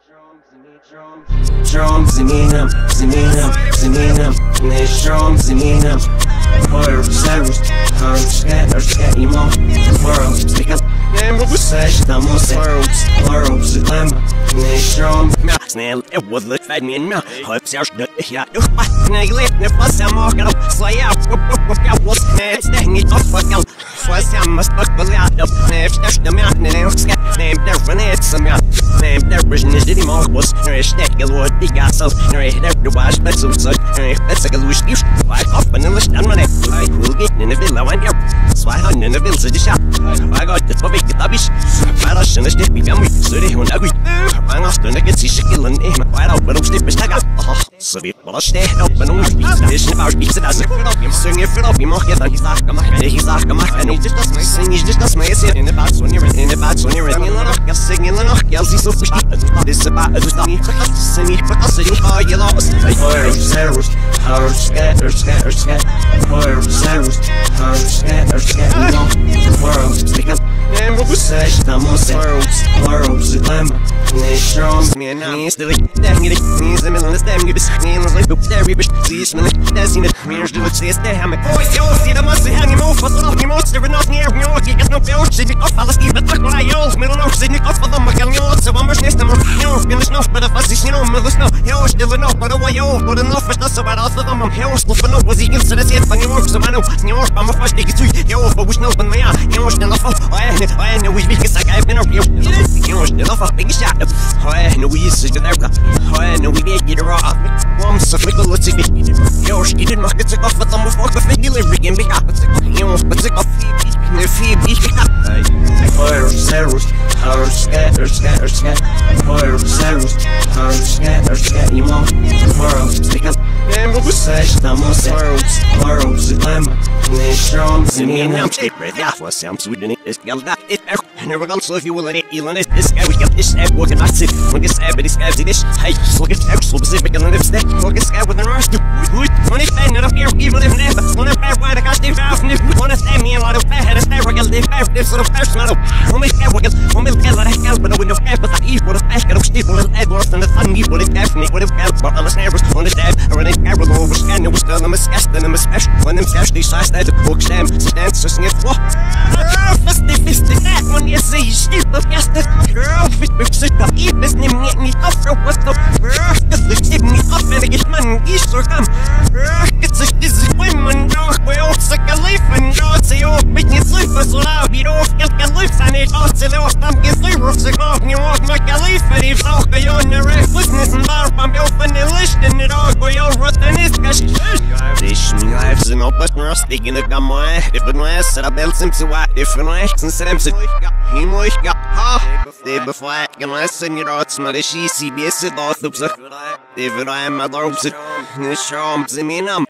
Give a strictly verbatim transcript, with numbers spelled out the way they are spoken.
Drums in Eminem, Eminem, Eminem, ne drums in Eminem. Fire servers, hard scat or scat emo. World, stick up. Name of the session, I'm on worlds, worlds, the glamour. Ne drums. Snail, it was the fed me in my hopes. There's the yacht. Snaglet, the fuss, I'm walking up. Slay out, what's that? Staying it off, fuck out. Swas, I must look the lot of names. There's the mountain and scat. Name there when it's a mountain. Name there vision is the more was. Nourish that would be got so. Nourish there to wash, but so such. That's a loose use. I off and English done on it. I will get in the villa when you're. So I hunt in the village of the shop. I got the topic, the rubbish. I don't should have me family. So they won't agree. I'm off the nuggets, he's shaking in my white out, but I'm still stuck up. So we will stay up and only beats the vision of our beats it as a fit up. You're singing fit up, you mock it, and he's like a mock, and he's like a mock, and he just does my sing, he's just does my sit in the box when you're in the box when you're in the lock, you're singing the knock, you'll see so fishy. This about it was not me, singing for us, and oh, you lost. Fire servers, hard scatter, scatter, scatter. Fire servers, hard scatter, scatter, emo. World, stick up. Name of the session, I'm on worlds, worlds, the glamour. Ne drums. Man, I'm still like, dang it, he's a million, damn you, this nails like, there we wish, please, man, that's in it, mirrors do it, say, stay, I'm a boy, yo, see the muscle hanging off, but not the most, there are not near me, you get no fair, sitting off, I'll keep it, but I yell, middle of sitting off for them, I can yell, so I'm a snake, I'm a yo, finish enough, but if I see, you know, middle snow, yo, still enough, but away, yo, but enough, it's not so bad, I'll them, I'm here, still for no, was he considered it, funny work, so I know, you know, I'm a first, take it to you, yo, but we know, when my eye, you know, still off, I know, we because I've been a real, you know, still off, a big shot, I know we used to get there, I know we did get her off, one so quick, let's see, yo, she didn't make it off, but I'm a fuck with delivery and big up, you know, but it's off, if he be up. Fire servers, hard scatter, scatter, scatter. Fire servers, hard scatter, scatter, emo. World, stick up. Name of the session, I'm on worlds, worlds, the glamour. Ne drums in Eminem. Yeah, for some Sweden, it's got that. It never gone so if you will let it, you let it. This guy, we got this app working at it. When this app, this guy's this. Hey, look at that, so specific and live step. Look at Sky with an arse. When it's bad, not up here, even if never. When I'm bad, why the gosh, they found me. When it's me a lot of bad, it's never going to live bad. This sort of personal. When we get working, when we get like hell, but I wouldn't have but I eat what a pack of steep little Edwards and the fun meat would have definitely would have helped. But I'm a snares on the dad, or an arrow over scan, it was still I'm a sketch, then I'm a special. When I'm cash, they size that the book stamp, so dance, so sniff. Fisty, fisty, that when you see you sleep, the best girl, fit with sick up, eat this name, get me up for what's the girl, because they give me up and I get money, Easter come. It's a this is women, no, we all sick of life and God say, oh, make it sleep as loud, you don't get the life, and it all say, oh, I'm getting sleep, or sick off, and you walk like a leaf, and it's all go on the right business and bar, I'm open the list, and it all go on rotten is cash. This me lives in up, but we're speaking of my if it was set up, else him to what if it was and set him to him like ha. They before I can listen, you know, it's not a she C B S, it all looks like if it I am my dogs, it shows me numb.